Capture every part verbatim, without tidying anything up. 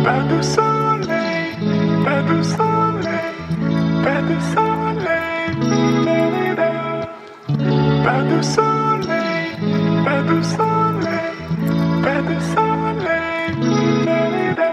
Pas de soleil, pas de soleil, pas de soleil, la-la-la. Pas de soleil, pas de soleil, pas de soleil, la-la-la.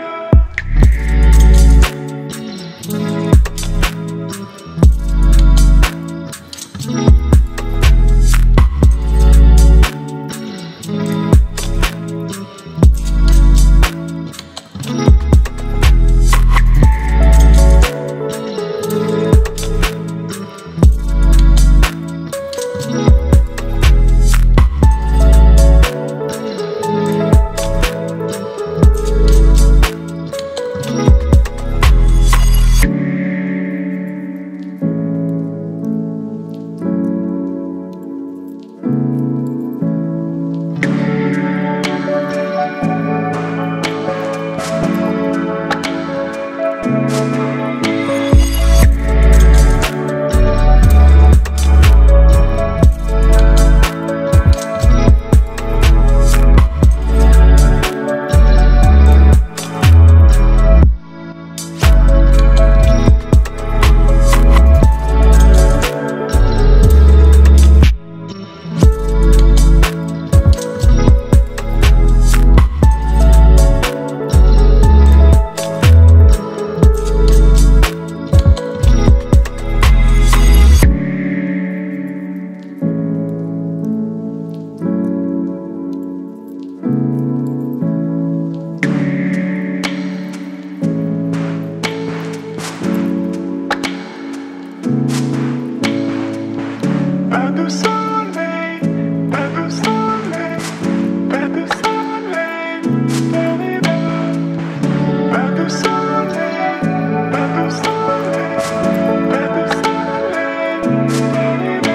Pas de soleil, pas de soleil, pas de soleil, la-la-la. Pas de soleil, pas de soleil, pas de soleil, la-la-la.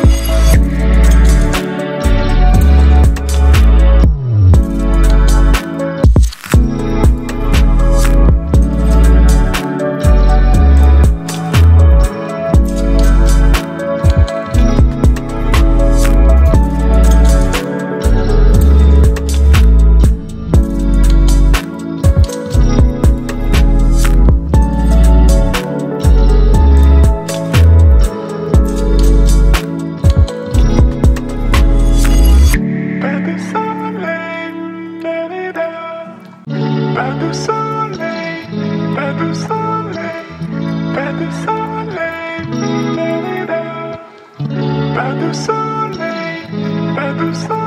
Pas de soleil, pas de soleil, pas de soleil, la-la-la. Pas de soleil, pas de soleil.